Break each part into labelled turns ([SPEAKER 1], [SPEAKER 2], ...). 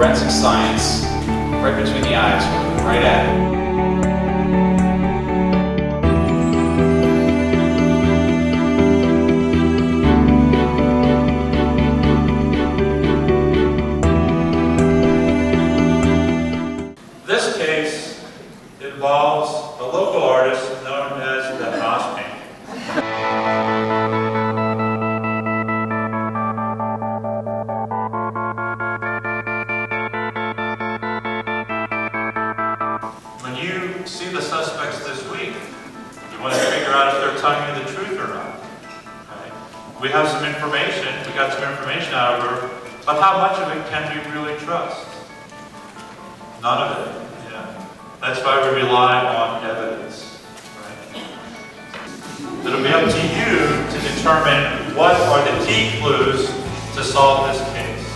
[SPEAKER 1] forensic science right between the eyes, right at it. This case involves a local artist known as the house painter. When you see the suspects this week, you want to figure out if they're telling you the truth or not. Okay? We have some information, we got some information out of her, but how much of it can we really trust? None of it. Yeah. That's why we rely on evidence. Right? It'll be up to you to determine what are the key clues to solve this case.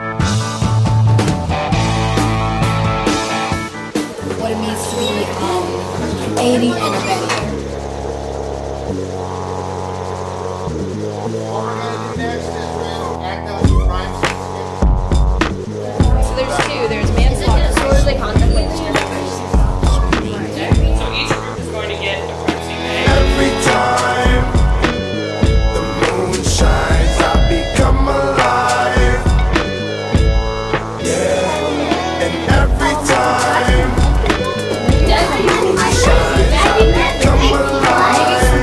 [SPEAKER 2] What it means to be aiding and abetting. So there's two. There's manslaughter. Disorderly conduct like
[SPEAKER 3] So each group is going to get a privacy bag.
[SPEAKER 4] Every time the moon shines, I become alive. Yeah, and every time the moon shines, I become alive.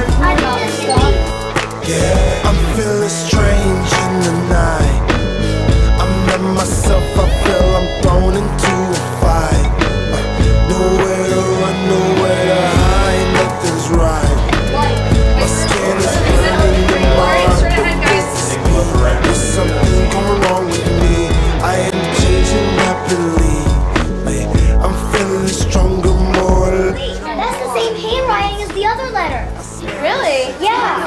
[SPEAKER 4] Yeah, I'm feeling strange in the night. I'm not myself, I feel I'm thrown into a fight. Nowhere to run, nowhere to hide, nothing's right. My skin is burning and my heart begins to speak. There's something going wrong with me, I am changing rapidly. I'm feeling stronger, more.
[SPEAKER 5] That's the same handwriting as the other letter.
[SPEAKER 2] Really?
[SPEAKER 5] Yeah.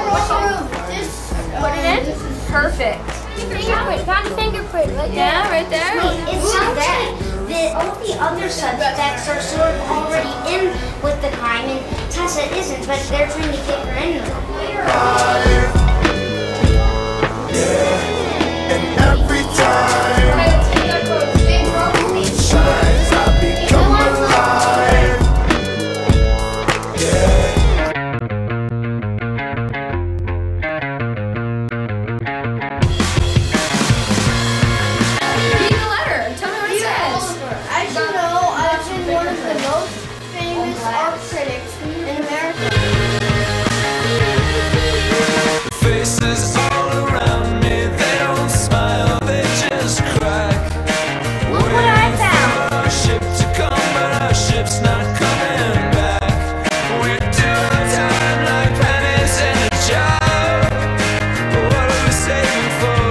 [SPEAKER 2] Put it in? Perfect.
[SPEAKER 5] Fingerprint. Found a fingerprint right there.
[SPEAKER 2] Yeah, right there.
[SPEAKER 5] It's not that. All the other suspects are sort of already in with the crime, and Tessa isn't, but they're trying to get her in with it.
[SPEAKER 4] Yeah, and every time the moon shines, I become alive. Yeah.
[SPEAKER 2] Read the letter. Tell me what it says.
[SPEAKER 5] As you know, I've been one of the most famous art critics in America.
[SPEAKER 4] Faces all around me, they don't smile, they just crack.
[SPEAKER 5] Look what I found.
[SPEAKER 4] Our ship to come, but our ship's not coming back. We do our time like pennies in a jar. What are we saving for?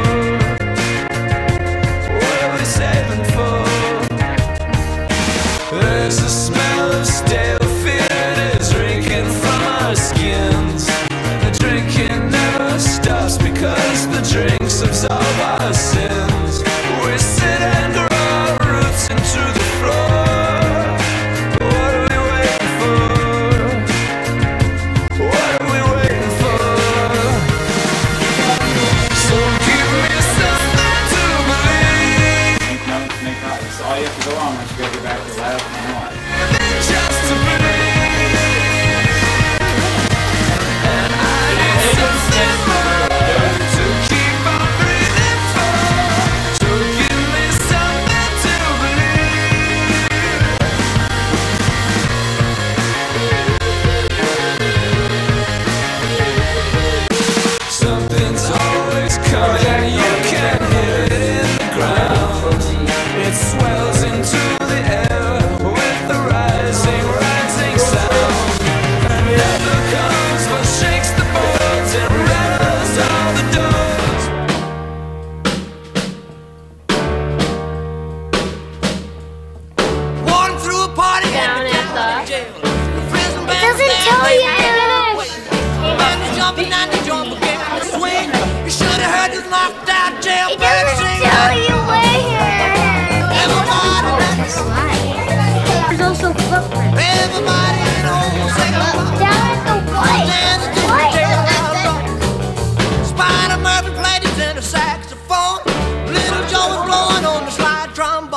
[SPEAKER 4] What are we saving for? There's a smell of stale fear that is reeking from our skins. The drinking never stops because the drinks absolve our sins. We sit and grow our roots into the floor. What are we waiting for? What are we waiting for? So give me something to believe.
[SPEAKER 1] Make copies. All you have to go on once you go back to lab and on.
[SPEAKER 4] Just to believe. And I need something more to keep on breathing for. So give me something to believe. Something's always coming, you can hear it in the ground. It swells into the air with the rising sound. And never comes but shakes the boards and rattles all the doors. Walking through a party
[SPEAKER 2] Down at the...
[SPEAKER 5] It doesn't tell you.
[SPEAKER 4] jumping and the jump again and the swing. You should have heard this knocked out
[SPEAKER 5] It
[SPEAKER 4] jailbird
[SPEAKER 5] doesn't
[SPEAKER 4] sing.
[SPEAKER 5] tell you where.
[SPEAKER 4] Everybody,
[SPEAKER 5] There's also footprints.
[SPEAKER 4] everybody knows they got
[SPEAKER 5] Down at the white.
[SPEAKER 4] Spider Murphy played his tenor saxophone. Little Joe was blowing on the slide trombone.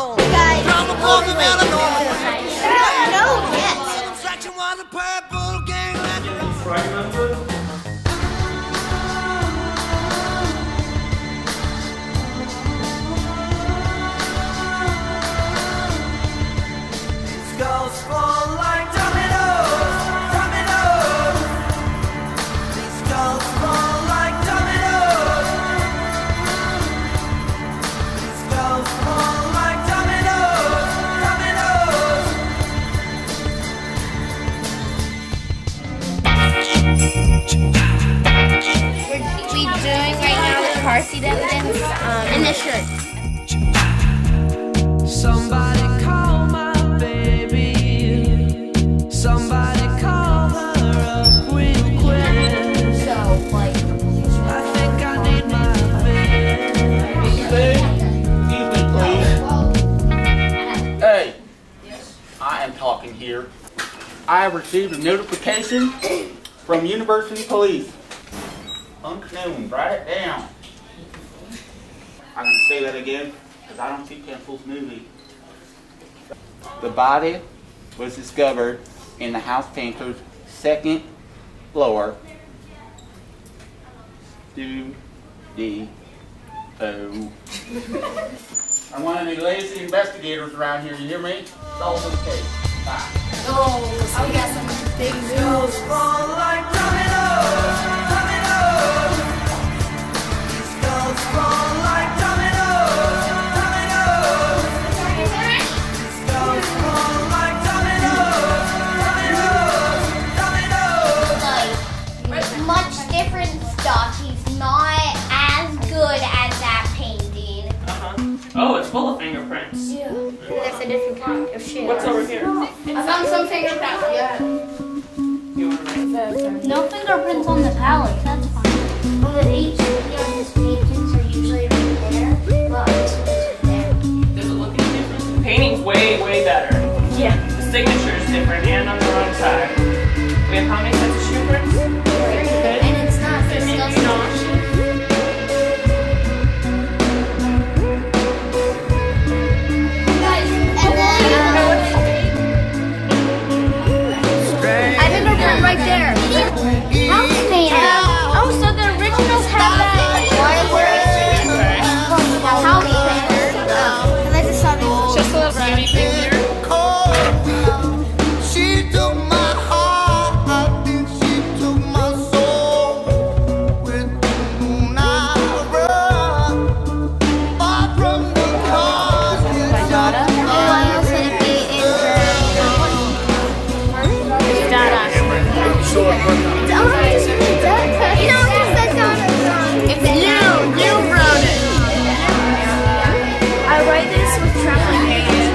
[SPEAKER 6] car seat evidence, and this shirt.
[SPEAKER 7] Somebody call my baby. Somebody call her up real quick.
[SPEAKER 5] So, like,
[SPEAKER 7] I think I need my baby.
[SPEAKER 8] Hey, I am talking here. I have received a notification from University Police. Unknown, write it down. I'm going to say that again because I don't see pencils moving. The body was discovered in the house painter's second floor. Studio. I'm one of the lazy investigators around here, you hear me? Solve this case. Bye.
[SPEAKER 6] Oh, so we got some big news.
[SPEAKER 7] Fall like dominoes, dominoes. These girls fall like dominoes, dominoes. These girls fall like dominoes, dominoes, dominoes.
[SPEAKER 5] like, much different stuff. He's not as good as that painting.
[SPEAKER 3] Oh, it's full of fingerprints.
[SPEAKER 6] That's a different kind of shit.
[SPEAKER 3] What's over here?
[SPEAKER 6] I found some fingerprints. Yeah.
[SPEAKER 3] You want to write?
[SPEAKER 5] No fingerprints on the palette, that's fine. Well, the HB on his paintings are usually right there. Well, this one's right there.
[SPEAKER 3] Does it look any different? The painting's way, way better.
[SPEAKER 6] Yeah.
[SPEAKER 3] The signature is different and on the wrong side. We have how many sets of shoe prints?
[SPEAKER 5] And it's not disgusting.
[SPEAKER 6] Right there.
[SPEAKER 5] House painter. Oh, so the originals have that house painter.
[SPEAKER 6] And that's a something.
[SPEAKER 3] Just a little skinny thing here.
[SPEAKER 4] She took my heart, I think she took my soul. With the run, far from the cars.
[SPEAKER 6] You wrote it. I write this with trembling hands.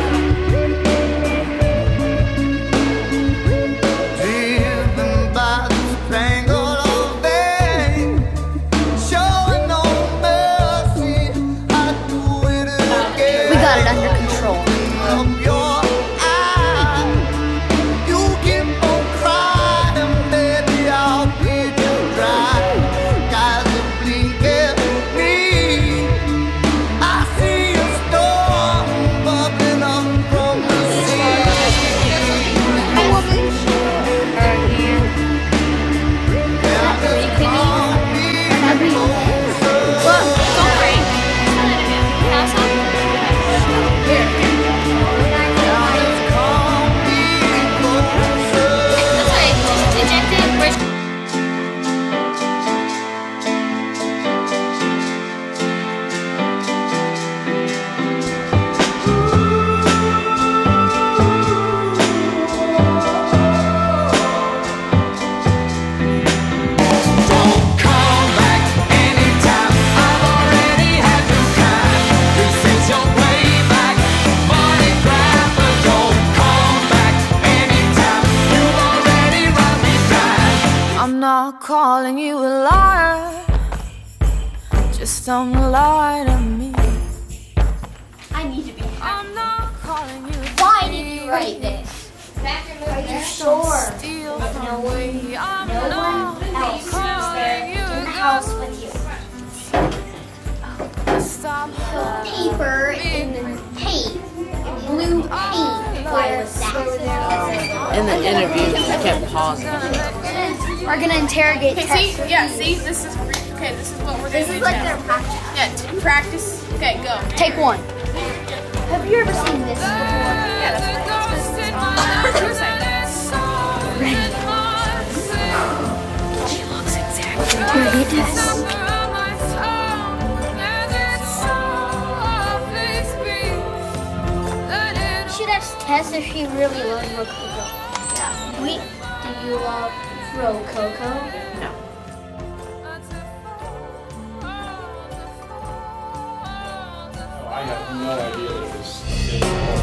[SPEAKER 4] Driven by the strangle of pain, showing no mercy, I do it again.
[SPEAKER 6] We got it under control.
[SPEAKER 4] Of your eyes, you keep on crying, baby, I'll keep you dry. Skies are blinking me. I see a storm bubbling up from the sea.
[SPEAKER 7] I'm not calling you a liar, just don't lie to me.
[SPEAKER 5] I need to be
[SPEAKER 7] I'm not calling you.
[SPEAKER 5] Why did you write this? Are you sure?
[SPEAKER 7] Steal
[SPEAKER 5] But no
[SPEAKER 7] from
[SPEAKER 5] one,
[SPEAKER 7] me. I'm
[SPEAKER 5] no
[SPEAKER 7] not
[SPEAKER 5] one else is there
[SPEAKER 7] calling you.
[SPEAKER 5] in the house with you.
[SPEAKER 7] Stop
[SPEAKER 5] Paper and paint. Blue paint. Why was that?
[SPEAKER 9] In the interview, I kept pausing.
[SPEAKER 6] We're gonna interrogate.
[SPEAKER 3] Okay, see? Yeah, see? This is okay, this is what we're
[SPEAKER 6] This
[SPEAKER 3] gonna
[SPEAKER 6] is
[SPEAKER 3] do
[SPEAKER 6] like
[SPEAKER 3] now.
[SPEAKER 6] their practice.
[SPEAKER 3] Yeah, practice. Okay, go.
[SPEAKER 6] Take one.
[SPEAKER 5] Have you ever seen this before?
[SPEAKER 3] Yeah, that's what
[SPEAKER 5] You should ask Tess if she really loves Rococo. Yeah. Wait, do you love Rococo?
[SPEAKER 3] No.
[SPEAKER 8] no idea that it was a big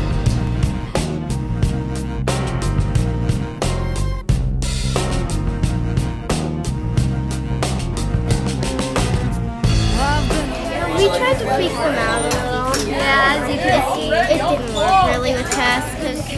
[SPEAKER 6] We tried to freak them out a little. Yeah, as you can see, it didn't work really with Tess because he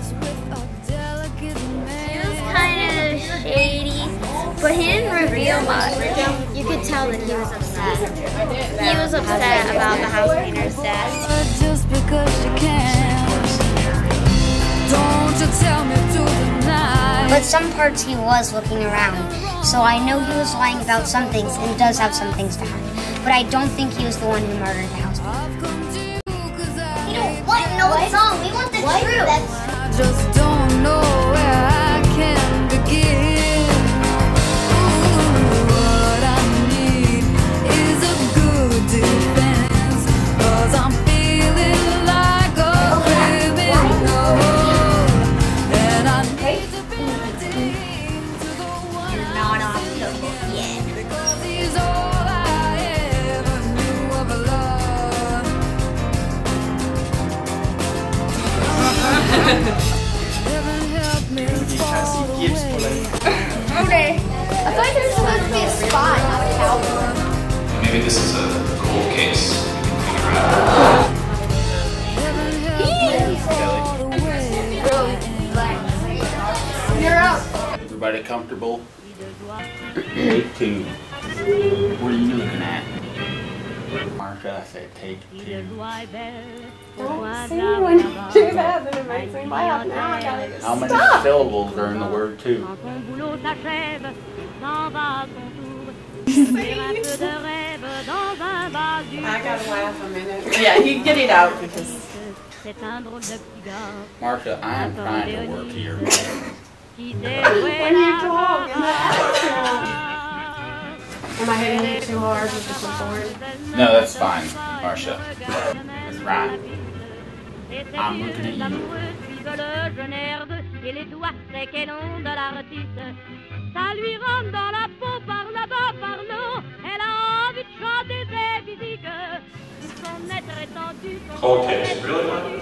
[SPEAKER 6] was kind of shady, but he didn't reveal much. You could tell that he was upset. He was upset about the house painter's death.
[SPEAKER 7] Just because you can, don't you tell me to deny.
[SPEAKER 5] But some parts he was looking around, so I know he was lying about some things and does have some things to hide. But I don't think he was the one who murdered the house.
[SPEAKER 6] We don't want no song. We want the truth.
[SPEAKER 7] I just don't know where I can begin. Ooh, what I need is a good defense, 'cause I'm feeling like a criminal, and I need to be redeemed to the one
[SPEAKER 5] Not off the hook yet.
[SPEAKER 7] because he's all I ever knew of love. Heaven help me fall away.
[SPEAKER 6] Okay. I thought he was supposed to be a spy, not a cowboy.
[SPEAKER 10] Maybe this is a cold case. We can figure out.
[SPEAKER 7] Heaven help me fall away.
[SPEAKER 6] You're up.
[SPEAKER 8] Everybody comfortable? Take two. What are you looking at? Marsha, I said take two.
[SPEAKER 3] Don't see when you do that, then it makes me laugh. Now I gotta get
[SPEAKER 8] How many syllables are in the word two?
[SPEAKER 3] I gotta laugh a minute. Yeah, you get it out because.
[SPEAKER 8] Marsha, I am trying to work here.
[SPEAKER 3] When you talk in the accent. Am I hitting you too hard with the support?
[SPEAKER 8] No, that's fine, Marsha. That's right. I'm looking at you.
[SPEAKER 1] Cold case, really?